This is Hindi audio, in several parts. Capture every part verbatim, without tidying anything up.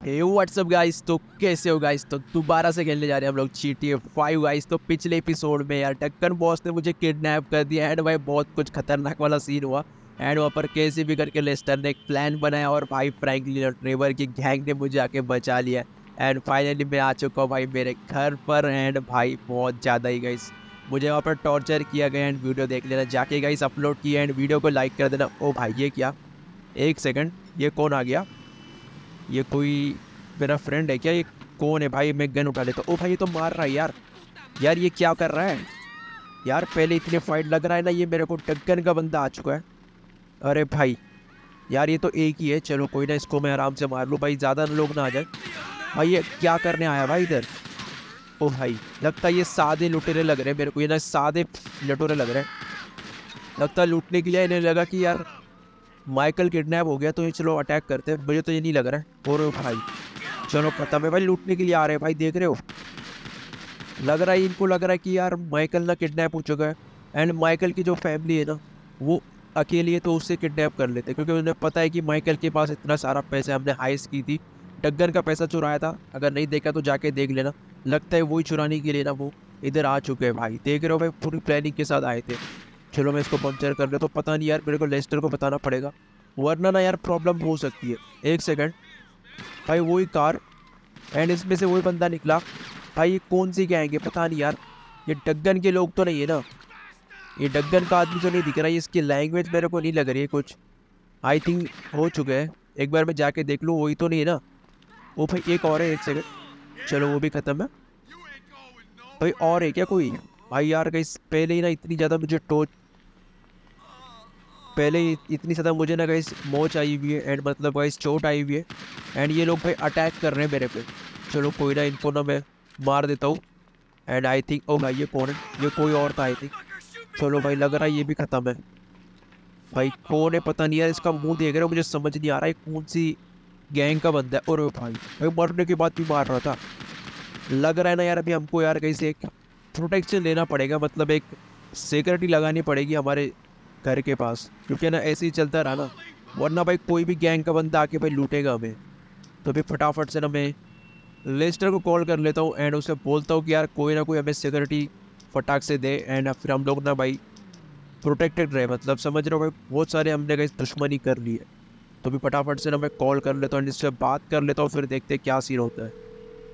हे व्हाट्सअप गाइस, तो कैसे हो गाइस। तो दोबारा से खेलने जा रहे हैं हम लोग G T A five guys. तो पिछले एपिसोड में यार टक्कर बॉस ने मुझे किडनैप कर दिया एंड भाई बहुत कुछ खतरनाक वाला सीन हुआ। एंड वहाँ पर कैसे भी करके लेस्टर ने एक प्लान बनाया और भाई फ्रैंकलिन और ट्रेवर की गैंग ने मुझे आके बचा लिया। एंड फाइनली मैं आ चुका हूँ भाई मेरे घर पर। एंड भाई बहुत ज़्यादा ही गाइस मुझे वहाँ पर टॉर्चर किया गया। एंड वीडियो देख लेना जाके गाइस, अपलोड किया एंड वीडियो को लाइक कर देना। ओ भाई ये क्या, एक सेकंड, ये कौन आ गया? ये कोई मेरा फ्रेंड है क्या? ये कौन है भाई? मैं गन उठा लेता हूँ। ओ भाई ये तो मार रहा है यार। यार ये क्या कर रहा है यार? पहले इतने फाइट लग रहा है ना, ये मेरे को टक्कर का बंदा आ चुका है। अरे भाई यार ये तो एक ही है, चलो कोई ना, इसको मैं आराम से मार लूँ भाई, ज़्यादा लोग ना आ जाए। भाई ये क्या करने आया भाई इधर? ओ भाई लगता है ये सादे लुटेरे लग रहे हैं मेरे को, ये ना सादे लटोरे लग रहे हैं। लगता है लूटने के लिए इन्हें लगा कि यार माइकल किडनैप हो गया तो ये चलो अटैक करते हैं। मुझे तो ये नहीं लग रहा है। और भाई चलो पता है भाई लूटने के लिए आ रहे हैं भाई, देख रहे हो? लग रहा है इनको लग रहा है कि यार माइकल ना किडनैप हो चुका है। एंड माइकल की जो फैमिली है ना वो अकेली है, तो उससे किडनैप कर लेते, क्योंकि उन्हें पता है कि माइकल के पास इतना सारा पैसा, हमने हाइस की थी, डग्गन का पैसा चुराया था। अगर नहीं देखा तो जाके देख लेना। लगता है वही चुराने के लिए ना वो इधर आ चुके हैं भाई, देख रहे हो भाई, पूरी प्लानिंग के साथ आए थे। चलो मैं इसको पंचर कर ले, तो पता नहीं यार मेरे को लेस्टर को बताना पड़ेगा, वरना ना यार प्रॉब्लम हो सकती है। एक सेकंड भाई, वही कार एंड इसमें से वही बंदा निकला भाई। ये कौन सी गैंग है पता नहीं यार, ये डग्गन के लोग तो नहीं है ना? ये डग्गन का आदमी तो नहीं दिख रहा है, इसकी लैंग्वेज मेरे को नहीं लग रही है कुछ। आई थिंक हो चुके हैं, एक बार मैं जाके देख लूँ, वही तो नहीं है ना? वो भाई एक और है, एक सेकंड, चलो वो भी ख़त्म है भाई। और है क्या कोई? भाई यार कहीं पहले ही ना इतनी ज़्यादा मुझे टोच पहले ही इतनी ज़्यादा मुझे ना कहीं मोच आई हुई है एंड मतलब कहीं चोट आई हुई है। एंड ये लोग भाई अटैक कर रहे हैं मेरे पे। चलो कोई ना, इनको ना मैं मार देता हूँ। एंड आई थिंक ओ भाई ये कौन है? ये कोई और था आई थिंक। चलो भाई लग रहा है ये भी ख़त्म है। भाई कौन है पता नहीं यार, इसका मुंह देख रहे हो, मुझे समझ नहीं आ रहा है कौन सी गैंग का बंदा है। और भाई भाई मरने के बाद भी मार रहा था। लग रहा है ना यार अभी हमको यार कहीं से एक प्रोटेक्शन लेना पड़ेगा, मतलब एक सिक्योरिटी लगानी पड़ेगी हमारे घर के पास, क्योंकि ना ऐसे ही चलता रहा ना, वरना भाई कोई भी गैंग का बंदा आके भाई लूटेगा हमें। तो फिर फटाफट से ना मैं लेस्टर को कॉल कर लेता हूँ एंड उसे बोलता हूँ कि यार कोई ना कोई हमें सिक्योरिटी फटाक से दे। एंड फिर हम लोग ना भाई प्रोटेक्टेड रहे, मतलब समझ रहे हो भाई, बहुत सारे हमने कहीं दुश्मनी कर ली है। तो भी फटाफट से ना मैं कॉल कर लेता हूँ, इससे बात कर लेता हूँ, फिर देखते हैं क्या सीन होता है।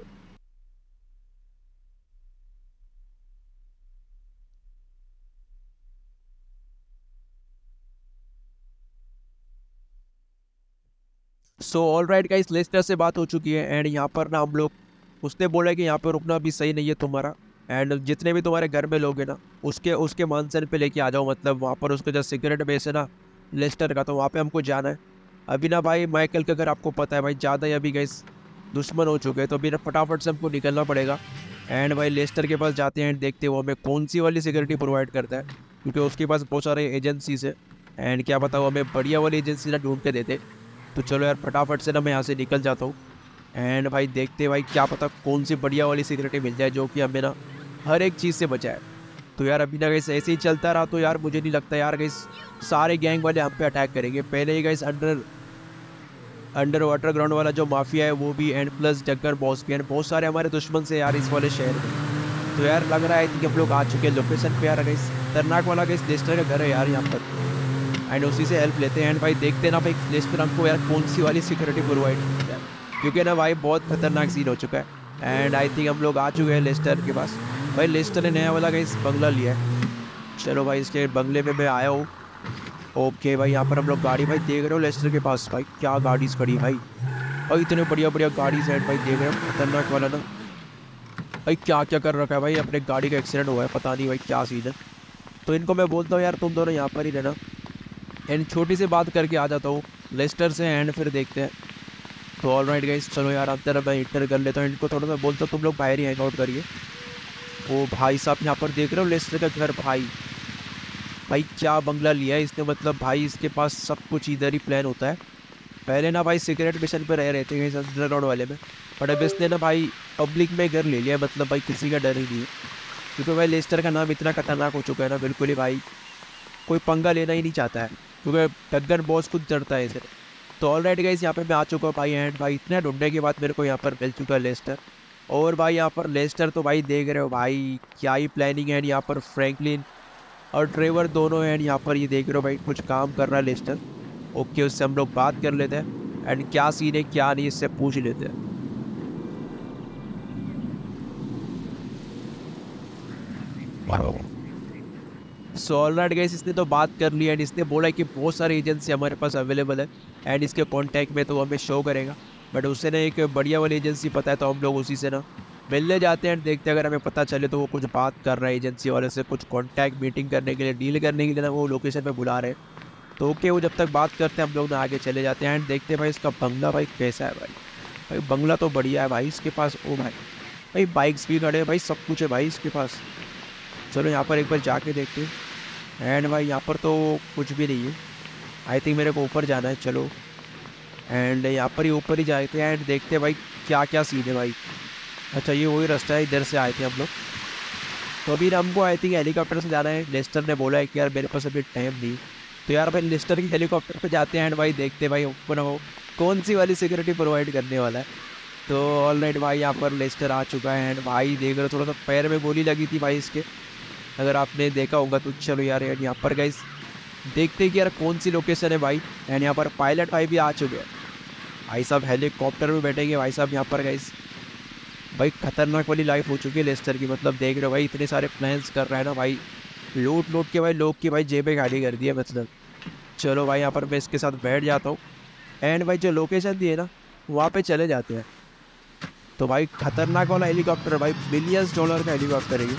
So all right guys, Leicester से बात हो चुकी है एंड यहाँ पर ना हम लोग, उसने बोला कि यहाँ पर रुकना भी सही नहीं है तुम्हारा। एंड जितने भी तुम्हारे घर में लोग हैं ना उसके उसके मानसन पे लेके आ जाओ, मतलब वहाँ पर उसका जो सिगरेट बेस है ना लेस्टर का, तो वहाँ पे हमको जाना है। अभी ना भाई माइकल का घर आपको पता है भाई ज़्यादा ही अभी गाइस दुश्मन हो चुके हैं, तो अभी ना फटाफट से हमको निकलना पड़ेगा। एंड भाई लेस्टर के पास जाते हैं एंड देखते हैं वो हमें कौन सी वाली सिक्योरिटी प्रोवाइड करता है, क्योंकि उसके पास बहुत सारे एजेंसीज है। एंड क्या पता वो हमें बढ़िया वाली एजेंसी ना ढूंढ के देते। तो चलो यार फटाफट से ना मैं यहाँ से निकल जाता हूँ। एंड भाई देखते भाई क्या पता कौन सी बढ़िया वाली सिक्योरिटी मिल जाए जो कि हमें ना हर एक चीज़ से बचाए। तो यार अभी ना गैस ऐसे ही चलता रहा तो यार मुझे नहीं लगता यार गैस सारे गैंग वाले हम पे अटैक करेंगे। पहले ही gas under under water ground वाला जो माफिया है वो भी, एंड प्लस डग्गर बॉस भी, एंड बहुत सारे हमारे दुश्मन से यार इस वाले शहर में। तो यार लग रहा है कि हम लोग आ चुके हैं लोकेशन पे यार। गैस खतरनाक वाला गैस लेस्टर का घर है यार यहाँ पर, एंड उसी से हेल्प लेते हैं। एंड भाई देखते हैं ना भाई लेस्टर हमको यार कौन सी वाली सिक्योरिटी प्रोवाइड करता है, क्योंकि ना भाई बहुत खतरनाक सीन हो चुका है। एंड आई थिंक हम लोग आ चुके हैं लेस्टर के पास। भाई लेस्टर ने नया वाला गैस बंगला लिया है। चलो भाई इसके बंगले में मैं आया हूँ। ओके भाई यहाँ पर हम लोग गाड़ी, भाई देख रहे हो लेस्टर के पास भाई क्या गाड़ीज खड़ी भाई। भाई इतने बढ़िया बढ़िया गाड़ीज हैं भाई, देख रहे हो खतरनाक वाला ना। भाई क्या क्या कर रखा है भाई, अपने गाड़ी का एक्सीडेंट हुआ है, पता नहीं भाई क्या सीन है। तो इनको मैं बोलता हूँ यार तुम दोनों यहाँ पर ही रहना, एंड छोटी सी बात करके आ जाता हूँ लेस्टर से, एंड फिर देखते हैं। तो ऑल राइट गाइस चलो यार अंदर मैं इंटर कर लेता हूँ इनको, थोड़ा सा बोलता हूँ तुम लोग बाहर ही हैंग आउट करिए। ओ भाई साहब यहाँ पर देख रहे हो लेस्टर का घर भाई। भाई क्या बंगला लिया है इसने, मतलब भाई इसके पास सब कुछ इधर ही प्लान होता है। पहले ना भाई सिगरेट मिशन पर रह रहे थे इस अंडरग्राउंड वाले में, बट अब इसने ना भाई पब्लिक में घर ले लिया, मतलब भाई किसी का डर ही नहीं है, क्योंकि भाई लेस्टर का नाम इतना खतरनाक हो चुका है ना, बिल्कुल ही भाई कोई पंगा लेना ही नहीं चाहता है, क्योंकि डग्गर बॉस खुद डरता है इसे। तो ऑलराइट गाइस, यहाँ पे मैं आ चुका हूँ भाई। एंड भाई इतने ढूंढने के बाद मेरे को यहाँ पर मिल चुका है लेस्टर। और भाई यहाँ पर लेस्टर तो भाई देख रहे हो भाई क्या ही प्लानिंग है। यहाँ पर फ्रैंकलिन और ट्रेवर दोनों हैं। यहाँ पर ये देख रहे हो भाई कुछ काम कर रहा है लेस्टर। ओके, उससे हम लोग बात कर लेते हैं एंड क्या सीन है क्या नहीं इससे पूछ लेते हैं। सो ऑलराइट गाइस, इसने तो बात कर ली एंड इसने बोला कि बहुत सारी एजेंसी हमारे पास अवेलेबल है एंड इसके कॉन्टैक्ट में तो हमें शो करेगा। बट उससे ना एक बढ़िया वाली एजेंसी पता है, तो हम लोग उसी से ना मिलने जाते हैं एंड देखते हैं। अगर हमें पता चले तो वो कुछ बात कर रहा है एजेंसी वाले से, कुछ कॉन्टैक्ट मीटिंग करने के लिए, डील करने के लिए ना वो लोकेशन पे बुला रहे हैं। तो ओके, वो जब तक बात करते हैं हम लोग ना आगे चले जाते हैं एंड देखते हैं भाई इसका बंगला भाई कैसा है। भाई भाई बंगला तो बढ़िया है भाई इसके पास। ओ भाई भाई बाइक्स भी खड़े हैं भाई, सब कुछ है भाई इसके पास। चलो यहाँ पर एक बार जाके देखते हैं। एंड भाई यहाँ पर तो कुछ भी नहीं है। आई थिंक मेरे को ऊपर जाना है। चलो एंड यहाँ पर ही ऊपर ही जाते हैं एंड देखते हैं भाई क्या क्या सीन है भाई। अच्छा, ये वही रास्ता है, इधर से आए थे हम लोग। तो अभी हमको आई थिंक हेलीकॉप्टर से जाना है। लेस्टर ने बोला है कि यार मेरे पास अभी टाइम नहीं। तो यार भाई लेस्टर की हेलीकॉप्टर पे जाते हैं एंड भाई देखते हैं भाई ऊपर वो कौन सी वाली सिक्योरिटी प्रोवाइड करने वाला है। तो ऑलराइट भाई यहाँ पर लेस्टर आ चुका है एंड भाई देख रहे हो थोड़ा सा पैर में गोली लगी थी भाई इसके, अगर आपने देखा होगा तो। चलो यार यार यहाँ पर गाइस देखते हैं कि यार कौन सी लोकेशन है भाई। एंड यहाँ पर पायलट भाई भी आ चुके हैं। भाई साहब हेलीकॉप्टर में बैठेंगे भाई साहब यहाँ पर गाइस। भाई खतरनाक वाली लाइफ हो चुकी है लेस्टर की। मतलब देख रहे हो भाई इतने सारे प्लान्स कर रहा है ना भाई, लूट लूट के भाई लोग की भाई जेबें खाली कर दी है मतलब। चलो भाई यहाँ पर मैं इसके साथ बैठ जाता हूँ एंड भाई जो लोकेशन दी है ना वहाँ पे चले जाते हैं। तो भाई खतरनाक वाला हेलीकॉप्टर भाई, बिलियंस डॉलर का हेलीकॉप्टर है ये।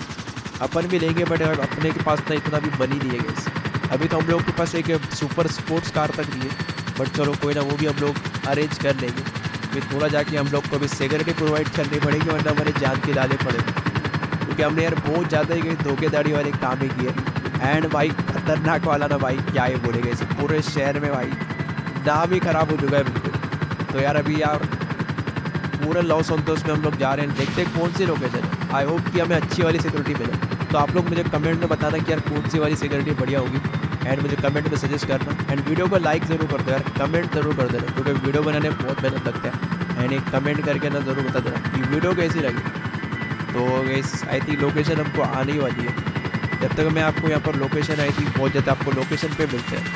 अपन भी लेंगे बट अपने के पास तो इतना भी मनी नहीं है गैस। अभी तो हम लोग के पास एक सुपर स्पोर्ट्स कार तक नहीं है, बट चलो कोई ना, वो भी हम लोग अरेंज कर लेंगे। फिर थोड़ा जाके हम लोग को अभी सिक्योरिटी प्रोवाइड करनी पड़ेगी वरना हमारे जान के लाले पड़ेंगे, क्योंकि हमने यार बहुत ज़्यादा ही धोखेधाड़ी वाले काम ही किए। एंड भाई खतरनाक वाला ना भाई क्या ही बोलेगा इसे, पूरे शहर में भाई नाम ही ख़राब हो चुका है बिल्कुल। तो यार अभी यार पूरा लॉस संतोष में हम लोग जा रहे हैं, देखते हैं कौन सी लोकेशन है। आई होप कि हमें अच्छी वाली सिक्योरिटी मिले। तो आप लोग मुझे कमेंट में बताना कि यार कौन सी वाली सिक्योरिटी बढ़िया होगी एंड मुझे कमेंट में सजेस्ट करना। एंड वीडियो को लाइक ज़रूर कर दो यार, कमेंट ज़रूर कर देना, क्योंकि वीडियो बनाने में बहुत मेहनत लगता है। एंड एक कमेंट करके ना ज़रूर बता देना कि वीडियो कैसी लगी। तो गाइस आई थिंक लोकेशन हमको आने वाली है। जब तक मैं आपको यहाँ पर लोकेशन आई थिंक बहुत ज़्यादा आपको लोकेशन पे मिलते हैं।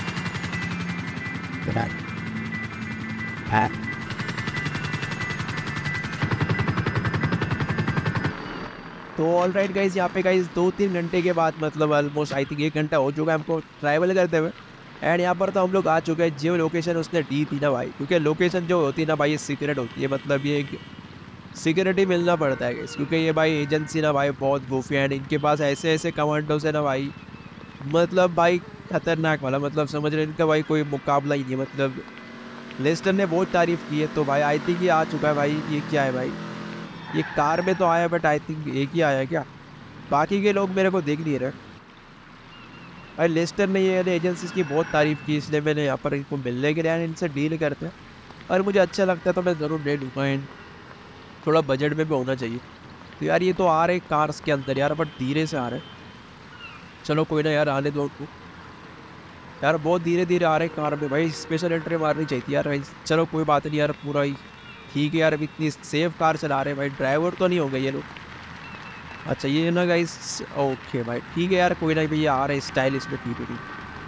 तो ऑल राइट गाइज, यहाँ पे गाइज दो तीन घंटे के बाद मतलब ऑलमोस्ट आई थिंक एक घंटा हो चुका है हमको ट्रैवल करते हुए। एंड यहाँ पर तो हम लोग आ चुके हैं जो लोकेशन उसने दी थी ना भाई, क्योंकि लोकेशन जो होती है ना भाई ये सीक्रेट होती है। मतलब ये सिक्योरिटी मिलना पड़ता है गाइस, क्योंकि ये भाई एजेंसी ना भाई बहुत गोफी है। इनके पास ऐसे ऐसे कमांडोज है ना भाई, मतलब भाई खतरनाक वाला, मतलब समझ रहे इनका भाई कोई मुकाबला ही नहीं है। मतलब लेस्टर ने बहुत तारीफ़ की है। तो भाई आई थिंक ये आ चुका है भाई। ये क्या है भाई, ये कार में तो आया बट आई थिंक एक ही आया है क्या, बाकी के लोग मेरे को देख नहीं रहे भाई। लेस्टर ने ये एजेंसीज की बहुत तारीफ़ की, इसलिए मैंने यहाँ पर इनको मिलने के लिए इनसे डील करते हैं। और मुझे अच्छा लगता है तो मैं ज़रूर ले लूँगा। एंड थोड़ा बजट में भी होना चाहिए। तो यार ये तो आ रहे कार्स के अंदर यार, बट धीरे से आ रहे। चलो कोई ना यार, आने दो उनको यार, बहुत धीरे धीरे आ रहे कार में भाई। स्पेशल एंट्री मारनी चाहिए यार भाई। चलो कोई बात नहीं यार, पूरा ही ठीक है यार। अभी इतनी सेफ कार चला रहे हैं भाई, ड्राइवर तो नहीं हो गए ये लोग। अच्छा ये ना गाइस, ओके भाई ठीक है यार, कोई ना भैया आ रहे स्टाइलिश में, ठीक है ठीक।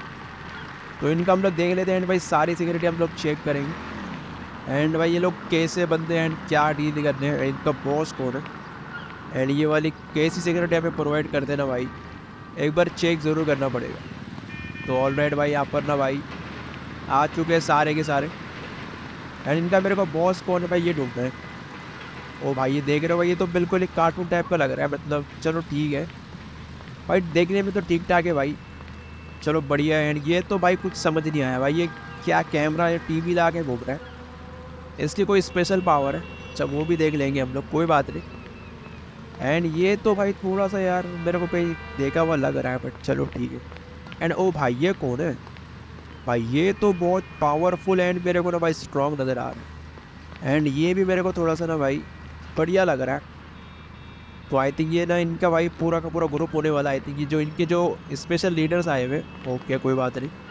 तो इनका हम लोग देख लेते हैं एंड भाई सारी सिक्योरिटी हम लोग चेक करेंगे। एंड भाई ये लोग कैसे बंदे हैं, क्या डील करने हैं, इनका बॉस कौन है, एंड ये वाली कैसी सिक्योरिटी हमें प्रोवाइड कर देना भाई, एक बार चेक ज़रूर करना पड़ेगा। तो ऑलराइट भाई यहाँ पर ना भाई आ चुके हैं सारे के सारे। एंड इनका मेरे को बॉस कौन है भाई ये ढूंढना है। ओ भाई ये देख रहे हो भाई, ये तो बिल्कुल एक कार्टून टाइप का लग रहा है। मतलब चलो ठीक है भाई, देखने में तो ठीक ठाक है भाई, चलो बढ़िया है। एंड ये तो भाई कुछ समझ नहीं आया भाई, ये क्या कैमरा या टी वी ला के घूम रहा है, इसकी कोई स्पेशल पावर है। अच्छा वो भी देख लेंगे हम लोग, कोई बात नहीं। एंड ये तो भाई थोड़ा सा यार मेरे को कहीं देखा हुआ लग रहा है, बट चलो ठीक है। एंड ओ भाई ये कौन है भाई, ये तो बहुत पावरफुल एंड मेरे को ना भाई स्ट्रॉन्ग नज़र आ रहा है। एंड ये भी मेरे को थोड़ा सा ना भाई बढ़िया लग रहा है। तो आई थिंक ये ना इनका भाई पूरा का पूरा ग्रुप होने वाला है। आई थिंक ये जो इनके जो स्पेशल लीडर्स आए हुए, ओके कोई बात नहीं।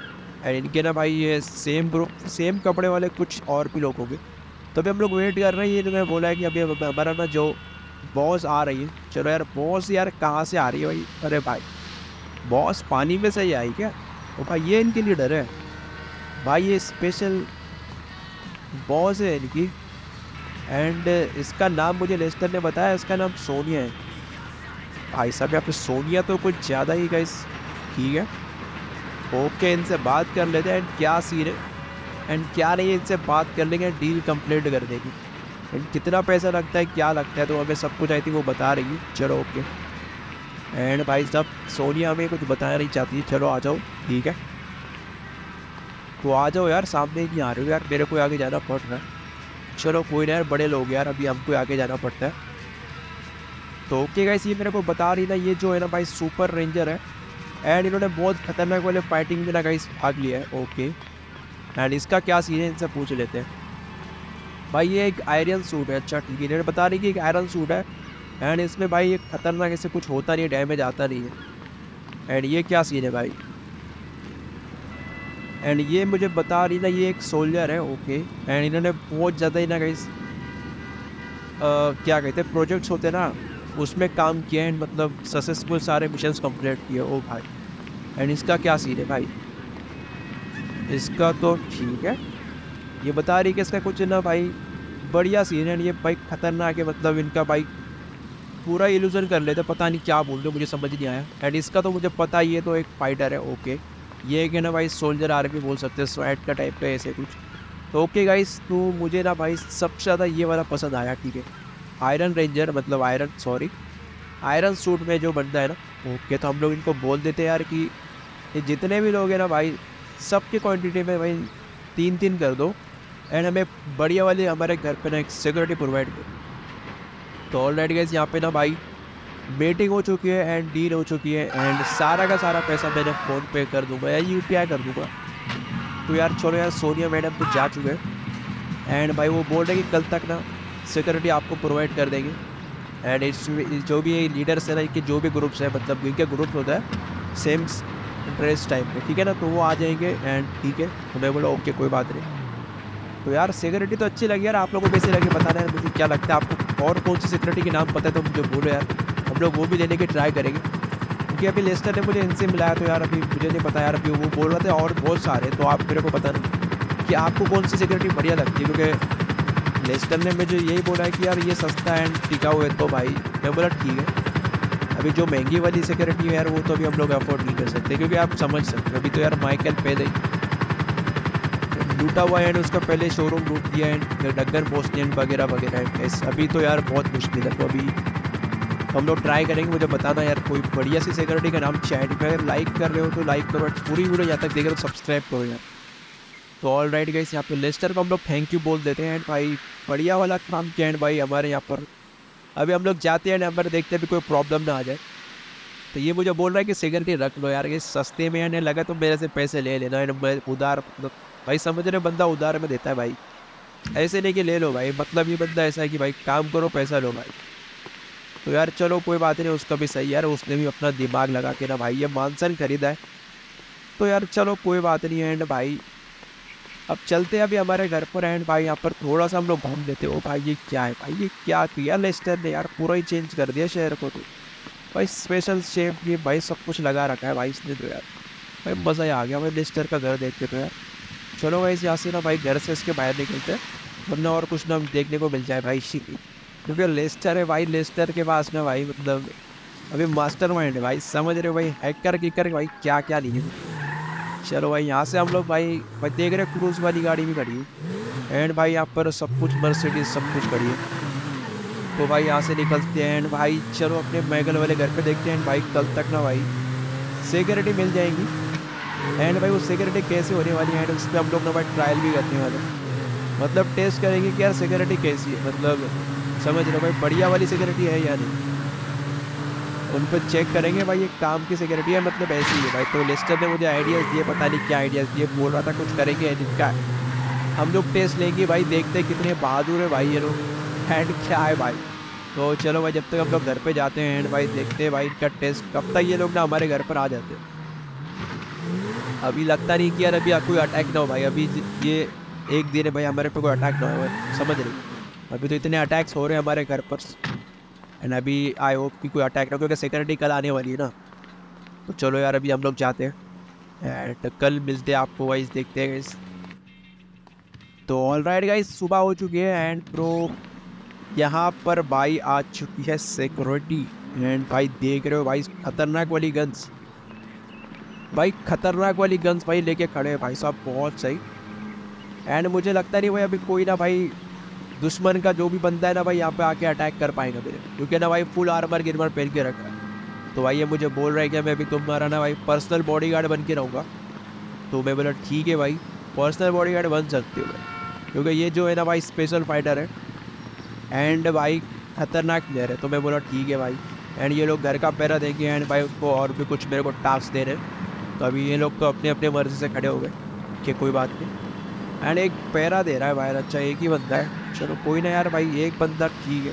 एंड इनके ना भाई ये सेम ग्रुप सेम कपड़े वाले कुछ और भी लोग होंगे। तो अभी हम लोग वेट कर रहे हैं। ये तो मैं बोला है कि अभी हमारा ना जो बॉस आ रही है। चलो यार बॉस यार कहाँ से आ रही है भाई? अरे भाई बॉस पानी में से ही आई क्या? ओ भाई ये इनके लीडर है भाई, ये स्पेशल बॉस है इनकी। एंड इसका नाम मुझे लेस्टर ने बताया, इसका नाम सोनिया है। भाई साहब यहाँ पे सोनिया तो कुछ ज़्यादा ही गाइस। ठीक है ओके, इनसे बात कर लेते हैं। एंड क्या सीन है एंड क्या नहीं है, इनसे बात कर लेंगे, डील कंप्लीट कर देगी। एंड कितना पैसा लगता है क्या लगता है तो हमें सब कुछ आई थिंक वो बता रही है। चलो ओके। एंड भाई साहब सोनिया हमें कुछ बताना नहीं चाहती है। चलो आ जाओ। ठीक है तो आ जाओ यार, सामने ही नहीं आ रहे हो यार, मेरे को आगे जाना पड़ रहा है। चलो कोई ना यार, बड़े लोग यार, अभी हमको आगे जाना पड़ता है। तो ओके गाइस, ये मेरे को बता रही ना, ये जो है ना भाई सुपर रेंजर है। एंड इन्होंने बहुत खतरनाक वाले फाइटिंग में ना गाइस भाग लिया है। ओके एंड इसका क्या सीन है इनसे पूछ लेते हैं। भाई ये एक आयरन सूट है। अच्छा ठीक है, इन्होंने बता रही कि एक आयरन सूट है। एंड इसमें भाई एक खतरनाक ऐसे कुछ होता नहीं है, डैमेज आता नहीं है। एंड ये क्या सीन है भाई? एंड ये मुझे बता रही ना ये एक सोल्जर है। ओके एंड इन्होंने बहुत ज़्यादा ही ना गाइस क्या कहते हैं प्रोजेक्ट्स होते हैं ना, उसमें काम किया है। मतलब सक्सेसफुल सारे मिशंस कंप्लीट किए। ओ भाई एंड इसका क्या सीन है भाई? इसका तो ठीक है, ये बता रही कि इसका कुछ ना भाई बढ़िया सीन है। ये भाई खतरनाक है, मतलब इनका भाई पूरा इल्यूजन कर लेते, पता नहीं क्या बोल रहे मुझे समझ नहीं आया। एंड इसका तो मुझे पता ही है, तो एक फाइटर है। ओके ये एक है ना भाई सोल्जर आर्मी बोल सकते हैं, स्वैट का टाइप का ऐसे कुछ। तो ओके गाइस, तो मुझे ना भाई सबसे ज़्यादा ये वाला पसंद आया। ठीक है आयरन रेंजर, मतलब आयरन सॉरी आयरन सूट में जो बंदा है ना। ओके तो हम लोग इनको बोल देते हैं यार कि ये जितने भी लोग हैं ना भाई, सबकी क्वांटिटी में भाई तीन तीन कर दो। एंड हमें बढ़िया वाले हमारे घर पे ना एक सिक्योरिटी प्रोवाइड करो। तो ऑलराइट गाइस, यहाँ पे ना भाई मीटिंग हो चुकी है एंड डील हो चुकी है। एंड सारा का सारा पैसा मैंने फ़ोन पे कर दूंगा या यू पी आई कर दूंगा। तो यार चलो यार, सोनिया मैडम तो जा चुके हैं। एंड भाई वो बोल रहे कि कल तक ना सिक्योरिटी आपको प्रोवाइड कर देंगे। एंड इस जो भी लीडर्स है ना, इनके जो भी ग्रुप्स है, मतलब इनके ग्रुप होता है सेम इंटरेस्ट टाइप में, ठीक है ना, तो वो आ जाएंगे। एंड ठीक है तो मैं बोला ओके कोई बात नहीं। तो यार सिक्योरिटी तो अच्छी लगी यार, आप लोगों को कैसे लगे बताना है मुझे, क्या लगता है आपको और कौन सी सिक्योरिटी के नाम पता है तो मुझे बोलो यार, हम लोग वो भी लेने की ट्राई करेंगे। क्योंकि अभी लेस्टर ने मुझे इनसे मिलाया, तो यार अभी मुझे नहीं पता यार, अभी वो बोल रहे थे और बहुत सारे, तो आप मेरे को बताना कि आपको कौन सी सिक्योरिटी बढ़िया लगती है। क्योंकि लेस्टर ने मुझे यही बोला है कि यार ये सस्ता एंड टिकाऊ है, तो भाई मैं बोला ठीक है। अभी जो महंगी वाली सिक्योरिटी है यार, वो तो अभी हम लोग अफोर्ड नहीं कर सकते, क्योंकि आप समझ सकते हो अभी तो यार माइकल पहले लूटा हुआ है एंड उसका पहले शोरूम लूट दिया एंड डगर बोस्नियन वगैरह वगैरह। अभी तो यार बहुत मुश्किल है, तो अभी हम लोग ट्राई करेंगे। मुझे बताना यार कोई बढ़िया सी सिक्योरिटी का नाम चैट में, अगर लाइक कर रहे हो तो लाइक करो, पूरी वीडियो यहाँ तक देख रहे हो सब्सक्राइब करो यार। तो ऑल राइट गाइस, यहाँ पे लेस्टर को हम लोग थैंक यू बोल देते हैं। एंड भाई बढ़िया वाला काम किया एंड भाई हमारे यहाँ पर अभी हम लोग जाते हैं नंबर देखते हैं भी कोई प्रॉब्लम ना आ जाए। तो ये मुझे बोल रहा है कि सिक्योरिटी रख लो यार, ये सस्ते में आने लगा तो मेरे से पैसे ले लेना। एंड मैं उधार, मतलब भाई समझ रहे बंदा उधार में देता है भाई, ऐसे नहीं कि ले लो भाई, मतलब ये बंदा ऐसा है कि भाई काम करो पैसा लो भाई। तो यार चलो कोई बात नहीं, उसका भी सही यार, उसने भी अपना दिमाग लगा के ना भाई ये मानसन खरीदा है। तो यार चलो कोई बात नहीं है। एंड भाई अब चलते हैं अभी हमारे घर पर। एंड भाई यहाँ पर थोड़ा सा हम लोग घूम लेते हो। भाई ये क्या है भाई, ये क्या किया लेस्टर ने यार, पूरा ही चेंज कर दिया शहर को। तो भाई स्पेशल शेफ ये भाई सब कुछ लगा रखा है भाई इसने, तो यार भाई मज़ा ही आ गया भाई लेस्टर का घर देख के। तो यार चलो भाई यहाँ से ना भाई घर से इसके बाहर निकलते हैं, वरना और कुछ ना देखने को मिल जाए भाई इसी की। क्योंकि लेस्टर है भाई, लेस्टर के पास ना भाई मतलब अभी मास्टरमाइंड है भाई, समझ रहे हो भाई, हैकर किकर भाई क्या क्या नहीं है। चलो भाई यहाँ से हम लोग भाई भाई देख रहे हैं क्रूज वाली गाड़ी भी खड़ी है। एंड भाई यहाँ पर सब कुछ मर्सिडीज सब कुछ खड़ी है। तो भाई यहाँ से निकलते हैं। एंड भाई चलो अपने मैगल वाले घर पे देखते हैं। भाई कल तक ना भाई सिक्योरिटी मिल जाएगी। एंड भाई वो सिक्योरिटी कैसे होने वाली है, उस पर हम लोग ना भाई ट्रायल भी करने वाले, मतलब टेस्ट करेंगे कि यार सिक्योरिटी कैसी है, मतलब समझ लो भाई बढ़िया वाली सिक्योरिटी है या नहीं, उन पर चेक करेंगे भाई ये काम की सिक्योरिटी है मतलब ऐसी है भाई। तो लेस्टर ने मुझे आइडियाज़ दिए, पता नहीं क्या आइडियाज़ दिए, बोल रहा था कुछ करेंगे जिनका हम लोग टेस्ट लेंगे भाई, देखते हैं कितने बहादुर है भाई ये लोग एंड क्या है भाई। तो चलो भाई जब तक हम लोग घर पे जाते हैं एंड भाई देखते हैं भाई इनका टेस्ट कब तक ये लोग ना हमारे घर पर आ जाते हैं। अभी लगता नहीं कि यार अभी कोई अटैक ना हो भाई। अभी ये एक दिन है भाई, हमारे पे कोई अटैक ना हो, समझ रही। अभी तो इतने अटैक्स हो रहे हैं हमारे घर पर, एंड अभी आई होप कि कोई अटैक ना, क्योंकि सिक्योरिटी कल आने वाली है ना। तो चलो यार अभी हम लोग जाते हैं एंड कल मिलते हैं आपको गाइस, देखते हैं गाइस। तो ऑल राइट गाइस, सुबह हो चुकी है एंड प्रो यहाँ पर भाई आ चुकी है सिक्योरिटी। एंड भाई देख रहे हो भाई खतरनाक वाली गन्स, भाई खतरनाक वाली गन्स भाई लेके खड़े हैं भाई साहब, बहुत सही। एंड मुझे लगता नहीं भाई अभी कोई ना भाई दुश्मन का जो भी बंदा है ना भाई यहाँ पे आके अटैक कर पाएगा मेरे, क्योंकि ना भाई फुल आर्मर गिरमर पहन के रखा है। तो भाई ये मुझे बोल रहा है कि मैं अभी तुम्हारा ना भाई पर्सनल बॉडीगार्ड बन के रहूँगा। तो मैं बोला ठीक है भाई, पर्सनल बॉडीगार्ड बन सकते हो भाई, क्योंकि ये जो है ना भाई स्पेशल फाइटर है एंड भाई खतरनाक प्लेयर है। तो मैं बोला ठीक है भाई। एंड ये लोग घर का पहरा देंगे एंड भाई उसको और भी कुछ मेरे को टास्क दे रहे हैं। तो अभी ये लोग तो अपने अपने मर्जी से खड़े हो गए कि कोई बात नहीं। एंड एक पहरा दे रहा है भाई, अच्छा एक ही बंदा है, चलो कोई ना यार भाई, एक बंदा ठीक है।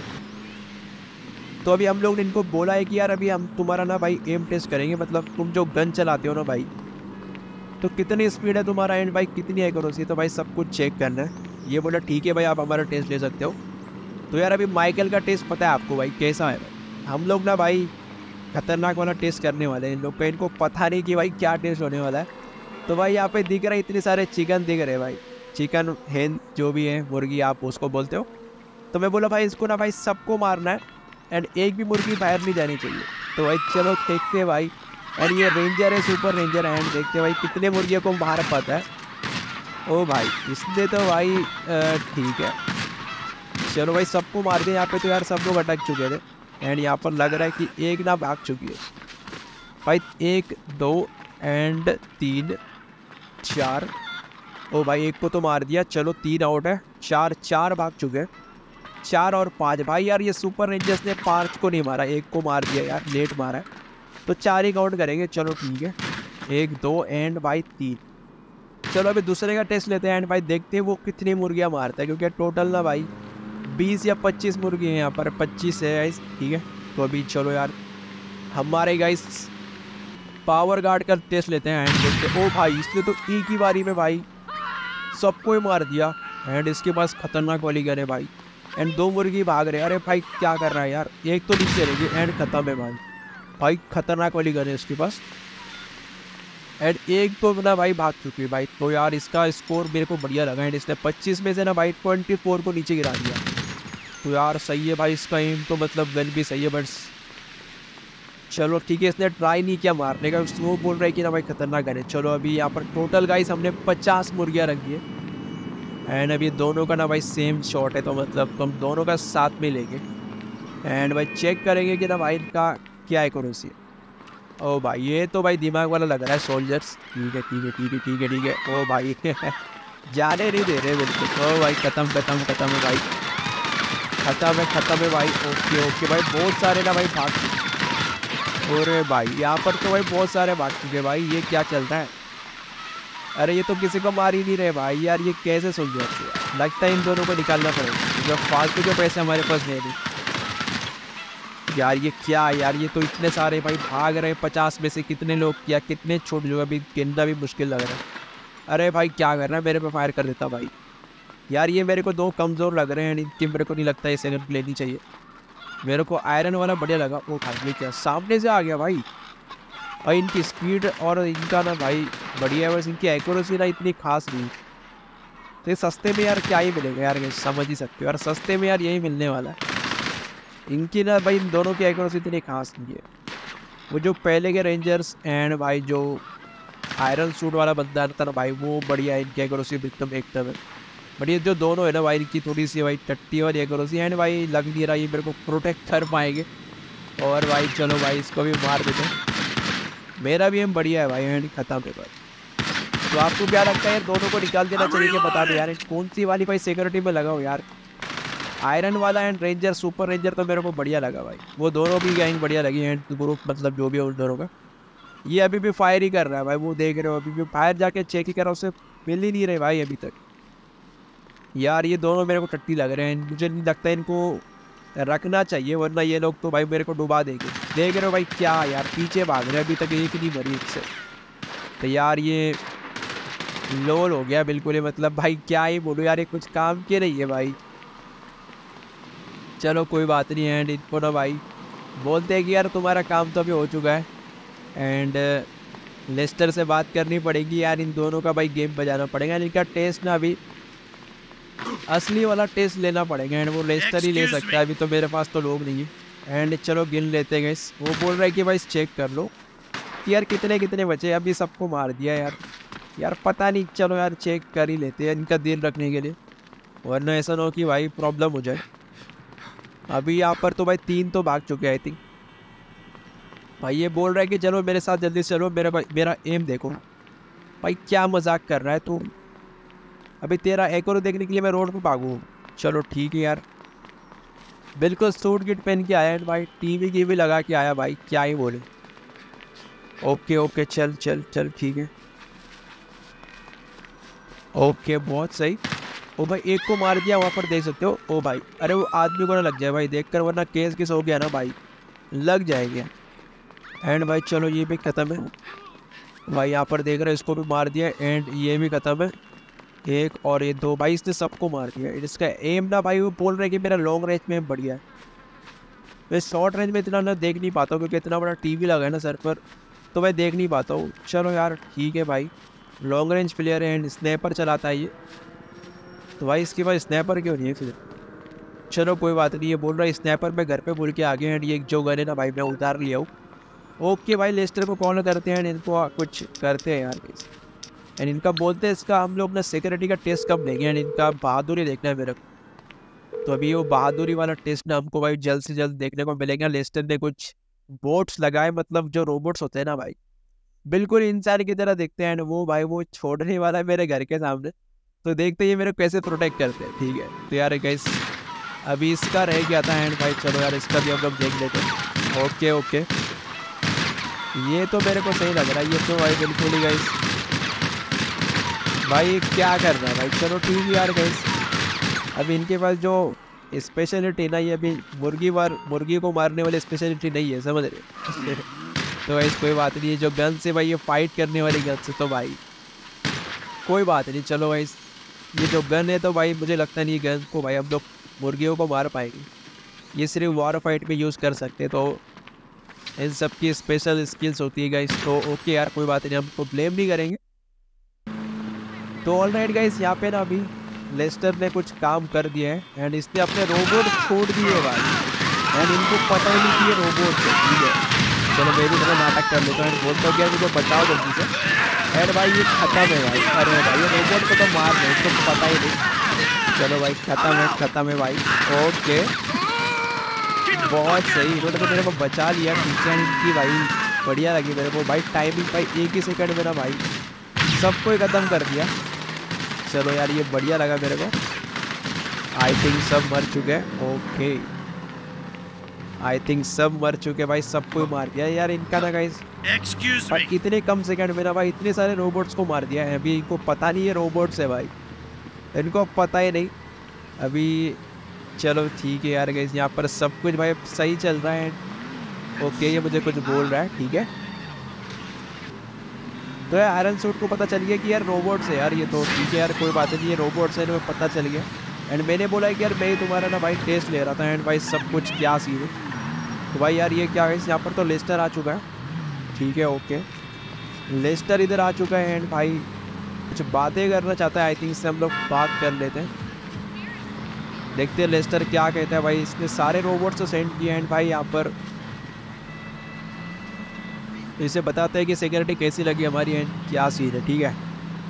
तो अभी हम लोग ने इनको बोला है कि यार अभी हम तुम्हारा ना भाई एम टेस्ट करेंगे, मतलब तुम जो गन चलाते हो ना भाई, तो कितनी स्पीड है तुम्हारा एंड भाई कितनी एक्यूरेसी, तो भाई सब कुछ चेक करना है। ये बोला ठीक है भाई, आप हमारा टेस्ट ले सकते हो। तो यार अभी माइकल का टेस्ट पता है आपको भाई कैसा है भाई, हम लोग ना भाई खतरनाक वाला टेस्ट करने वाले हैं इन लोग पे। इनको पता नहीं कि भाई क्या टेस्ट होने वाला है। तो भाई यहाँ पे दिख रहा है इतने सारे चिकन दिख रहे हैं भाई, चिकन हेन जो भी है, मुर्गी आप उसको बोलते हो। तो मैं बोला भाई इसको ना भाई सबको मारना है एंड एक भी मुर्गी बाहर नहीं जानी चाहिए। तो भाई चलो देखते हैं भाई। एंड ये रेंजर है, सुपर रेंजर है, एंड देखते हैं भाई कितने मुर्गियों को मार पाता है। ओ भाई इसने तो भाई ठीक है, चलो भाई सबको मार दिया यहाँ पे। तो यार सब लोग अटक चुके थे एंड यहाँ पर लग रहा है कि एक ना भाग चुकी है भाई, एक दो एंड तीन चार। ओ भाई एक को तो मार दिया, चलो तीन आउट है, चार चार भाग चुके हैं, चार और पाँच। भाई यार ये सुपर रेंजर्स ने पाँच को नहीं मारा, एक को मार दिया यार, लेट मारा है। तो चार ही काउंट करेंगे, चलो ठीक है, एक दो एंड भाई तीन। चलो अभी दूसरे का टेस्ट लेते हैं एंड भाई देखते हैं वो कितनी मुर्गियाँ मारता है, क्योंकि टोटल ना भाई बीस या पच्चीस मुर्गी हैं यहाँ पर, पच्चीस है गाइस, ठीक है। तो अभी चलो यार हमारे गाइस पावर गार्ड का टेस्ट लेते हैं एंड देखते। ओ भाई इसने तो एक ही बारी में भाई सबको ही मार दिया एंड इसके पास खतरनाक वाली गन है भाई। एंड दो मुर्गी भाग रहे हैं, अरे भाई क्या कर रहा है यार, एक तो नीचे रहेगी एंड खत्म है भाई। भाई खतरनाक वाली गन है इसके पास एंड एक तो ना भाई भाग चुकी है भाई। तो यार इसका स्कोर मेरे को बढ़िया लगा एंड इसने पच्चीस में से ना भाई चौबीस को नीचे गिरा दिया। तो यार सही है भाई, इसका एम तो मतलब गन भी सही है, बट चलो ठीक है, इसने ट्राई नहीं किया मारने का, वो बोल रहा है कि ना भाई खतरनाक गन है। चलो अभी यहाँ पर टोटल गाइस हमने पचास मुर्गियाँ रखी है एंड अभी दोनों का ना भाई सेम शॉट है, तो मतलब हम दोनों का साथ में लेंगे एंड भाई चेक करेंगे कि ना भाई इनका क्या एक्यूरेसी है। ओ भाई ये तो भाई दिमाग वाला लग रहा है सोल्जर्स, ठीक है ठीक है ठीक है ठीक है ठीक है। ओ भाई जाने नहीं दे रहे बिल्कुल। ओ भाई खत्म खत्म खत्म है भाई, खत्म है खत्म है भाई। ओके ओके भाई बहुत सारे ना भाई भाग चुके। अरे भाई यहाँ पर तो भाई बहुत सारे भाग चुके भाई, ये क्या चल रहा है। अरे ये तो किसी को मार ही नहीं रहे भाई, यार ये कैसे सोल्जर्स है। लगता है इन दोनों को निकालना पड़ेगा, जो फालतू के पैसे हमारे पास नहीं है यार। ये क्या यार, ये तो इतने सारे भाई भाग रहे हैं, पचास में से कितने लोग या कितने छोटे लोग, अभी गिनना भी मुश्किल लग रहा है। अरे भाई क्या कर रहा है, मेरे पे फायर कर देता भाई। यार ये मेरे को दो कमज़ोर लग रहे हैं, इनकी मेरे को नहीं लगता है सेकंड लेनी चाहिए। मेरे को आयरन वाला बढ़िया लगा। वो भाई ये क्या सामने से आ गया भाई, और इनकी स्पीड और इनका ना भाई बढ़िया है, बस इनकी एक्यूरेसी ना इतनी खास नहीं। तो ये सस्ते में यार क्या ही मिलेगा यार, समझ ही सकते हो यार, सस्ते में यार यही मिलने वाला है। इनकी ना भाई इन दोनों की एक्यूरेसी इतनी खास नहीं है। वो जो पहले के रेंजर्स एंड भाई जो आयरन सूट वाला बंदा था ना भाई, वो बढ़िया है, इनकी एक्यूरेसी एकदम एकदम है। बट ये जो दोनों है ना भाई, इनकी थोड़ी सी भाई टट्टी वाली एक्यूरेसी एंड भाई लग नहीं रहा ये मेरे को प्रोटेक्ट कर पाएंगे। और भाई चलो भाई इसको भी मार देते हैं। मेरा भी एम बढ़िया है भाई एंड खत्म है भाई। तो आपको क्या लगता है यार, दोनों को निकाल देना चाहिए कि बता दो यार, कौन सी वाली भाई सिक्योरिटी में लगाओ यार। आयरन वाला एंड रेंजर सुपर रेंजर तो मेरे को बढ़िया लगा भाई, वो दोनों भी गैंग बढ़िया लगी एंड ग्रुप मतलब जो भी है उन दोनों का। ये अभी भी फायर ही कर रहा है भाई, वो देख रहे हो अभी भी फायर जाके चेक ही कर रहा है, उसे मिल ही नहीं रहे भाई अभी तक। यार ये दोनों मेरे को टट्टी लग रहे हैं, मुझे नहीं लगता इनको रखना चाहिए, वरना ये लोग तो भाई मेरे को डुबा देंगे। देख रहे हो भाई क्या यार, पीछे भाग रहे हैं, अभी तक एक नहीं मरी इससे। तो यार ये लोल हो गया बिल्कुल ही, मतलब भाई क्या ही बोलूँ यार, ये कुछ काम के नहीं है भाई। चलो कोई बात नहीं। एंड इनको ना भाई बोलते हैं कि यार तुम्हारा काम तो अभी हो चुका है, एंड लेस्टर से बात करनी पड़ेगी यार, इन दोनों का भाई गेम बजाना पड़ेगा। इनका टेस्ट ना अभी असली वाला टेस्ट लेना पड़ेगा, एंड वो लेस्टर ही ले सकता है, अभी तो मेरे पास तो लोग नहीं है। एंड चलो गिन लेते हैं गाइस। वो बोल रहा है कि भाई चेक कर लो कि यार कितने कितने बचे, अभी सबको मार दिया यार। यार पता नहीं, चलो यार चेक कर ही लेते हैं इनका दिल रखने के लिए, वरना ऐसा ना हो कि भाई प्रॉब्लम हो जाए। अभी यहाँ पर तो भाई तीन तो भाग चुके हैं आई थिंक। भाई ये बोल रहा है कि चलो मेरे साथ जल्दी से चलो, मेरा भाई मेरा एम देखो। भाई क्या मजाक कर रहा है तू, अभी तेरा एक और देखने के लिए मैं रोड पे भागूँ? चलो ठीक है यार, बिल्कुल सूट किट पहन के आया है भाई, टीवी की भी लगा के आया भाई, क्या ही बोले। ओके ओके चल चल चल ठीक है, ओके बहुत सही। ओ भाई एक को मार दिया वहाँ पर, देख सकते हो। ओ भाई अरे वो आदमी को ना लग जाए भाई देखकर, वरना केस किस हो गया ना भाई, लग जाएगा। एंड भाई चलो ये भी ख़त्म है भाई, यहाँ पर देख रहे हैं इसको भी मार दिया, एंड ये भी ख़त्म है। एक और ये दो भाई, इसने सबको मार दिया। इसका एम ना भाई वो बोल रहे हैं कि मेरा लॉन्ग रेंज में बढ़िया है, मैं शॉर्ट रेंज में इतना ना देख नहीं पाता हूँ क्योंकि इतना बड़ा टीवी लगा है ना सर पर, तो मैं देख नहीं पाता हूँ। चलो यार ठीक है भाई, लॉन्ग रेंज प्लेयर है एंड स्नैपर चलाता है ये, तो भाई इसके पास स्नैपर क्यों नहीं है फिर? चलो कोई बात नहीं। ये बोल रहा है स्नैपर मैं घर पे भूल के आ गया, एंड ये जो गन है ना भाई मैं उतार लिया हूँ। ओके भाई लेस्टर को कॉल करते हैं, इनको कुछ करते हैं यार। एंड इनका बोलते हैं इसका हम लोग ना सिक्योरिटी का टेस्ट कब लेंगे, एंड इनका बहादुरी देखना है मेरे को। तो अभी वो बहादुरी वाला टेस्ट ना हमको भाई जल्द से जल्द देखने को मिलेगा। लेस्टर ने कुछ बोट्स लगाए, मतलब जो रोबोट्स होते हैं ना भाई, बिल्कुल इंसान की तरह दिखते हैं, एंड वो भाई वो छोड़ने वाला है मेरे घर के सामने, तो देखते ही मेरे को कैसे प्रोटेक्ट करते हैं। ठीक है तो यार गाइस अभी इसका रह गया था, एंड भाई चलो यार इसका भी हम लोग देख लेते हैं। ओके ओके ये तो मेरे को सही लग रहा है, ये तो भाई बिल्कुल ही गाइस भाई क्या कर रहा है भाई। चलो ठीक है यार गाइस, अभी इनके पास जो स्पेशलिटी ना, ये अभी मुर्गी वार मुर्गी को मारने वाली स्पेशलिटी नहीं है, समझ रहे? तो गाइस कोई बात नहीं है, जो गन से भाई ये फाइट करने वाली गन से, तो भाई कोई बात नहीं। चलो भाई ये जो गन है तो भाई मुझे लगता नहीं गन को भाई हम लोग मुर्गियों को मार पाएंगे, ये सिर्फ वॉर फाइट में यूज़ कर सकते हैं, तो इन सब की स्पेशल स्किल्स होती है गाइस। तो ओके यार कोई बात नहीं, हमको ब्लेम नहीं करेंगे। तो ऑल राइट गाइस, यहाँ पे ना अभी लेस्टर ने कुछ काम कर दिया है, एंड इसने अपने रोबोट छोड़ दिए भाई, एंड इनको पता ही नहीं कि ये रोबोट है। ठीक है चलो मैं भी थोड़ा नाटक कर लेता हूँ, बोलता हूँ क्या मुझे बचाओ जल्दी से। एंड भाई ये खत्म है भाई, अरे भाई ये रोबोट को तो मार रहे, इसको पता ही नहीं। चलो भाई खत्म है खत्म है भाई। ओके बहुत सही, इन्होंने तो मेरे को बचा लिया, पीछे इनकी भाई बढ़िया लगी मेरे को भाई। टाइमिंग भाई एक ही सेकंड में ना भाई सबको ही खत्म कर दिया। चलो यार ये बढ़िया लगा मेरे को। आई थिंक सब मर चुके हैं। ओके आई थिंक सब मर चुके भाई, सबको मार दिया यार इनका ना गाइस। पर इतने कम सेकंड में ना भाई इतने सारे रोबोट्स को मार दिया है। अभी इनको पता नहीं है रोबोट्स है भाई, इनको पता ही नहीं अभी। चलो ठीक है यार गाइस, यहाँ पर सब कुछ भाई सही चल रहा है। ओके ये मुझे कुछ बोल रहा है, ठीक है तो यार आयरन सूट को पता चल गया कि यार रोबोट्स है यार ये, तो ठीक है यार कोई बात नहीं, ये रोबोट्स है, इन्हें पता चल गया। एंड मैंने बोला कि यार मैं ही तुम्हारा ना भाई टेस्ट ले रहा था, एंड भाई सब कुछ क्या सीन है। तो भाई यार ये क्या है, यहाँ पर तो लेस्टर आ चुका है। ठीक है ओके लेस्टर इधर आ चुका है, एंड भाई कुछ बातें करना चाहता है। आई थिंक इससे हम लोग बात कर लेते हैं, देखते हैं लेस्टर क्या कहता है। भाई इसने सारे रोबोट्स को सेंड किया, एंड भाई यहाँ पर इसे बताते हैं कि सिक्योरिटी कैसी लगी हमारी, एंड क्या सीन है। ठीक है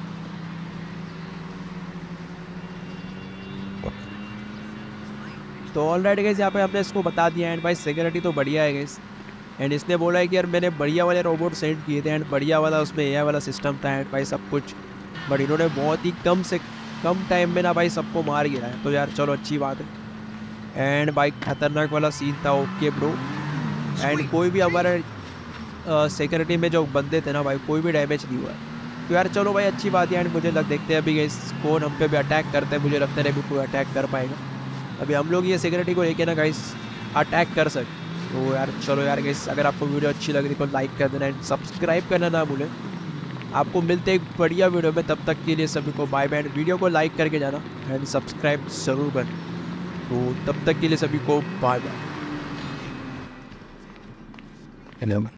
तो ऑल राइट गाइस, यहाँ पे हमने इसको बता दिया, एंड भाई सिक्योरिटी तो बढ़िया है गाइस। एंड इसने बोला है कि यार मैंने बढ़िया वाले रोबोट सेंड किए थे, एंड बढ़िया वाला उसमें ए आई वाला सिस्टम था, एंड भाई सब कुछ, बट इन्होंने बहुत ही कम से कम टाइम में ना भाई सबको मार गिरा है। तो यार चलो अच्छी बात है। एंड भाई खतरनाक वाला सीन था। ओके ब्रो, एंड कोई भी हमारे सिक्योरिटी में जो बंदे थे ना भाई कोई भी डैमेज नहीं हुआ। तो यार चलो भाई अच्छी बात है। एंड मुझे लग देखते हैं अभी गाइस कौन हम पे भी अटैक करते हैं, मुझे लगता है अभी कोई अटैक कर पाएगा। अभी हम लोग ये सिक्योरिटी को लेके ना गाइस अटैक कर सकते। तो यार चलो यार गाइस, अगर आपको वीडियो अच्छी लग रही तो लाइक कर देना, एंड सब्सक्राइब करना ना भूलें। आपको मिलते एक बढ़िया वीडियो में, तब तक के लिए सभी को बाय बाय। वीडियो को लाइक करके जाना एंड सब्सक्राइब जरूर कर। तो तब तक के लिए सभी को बाय बाय।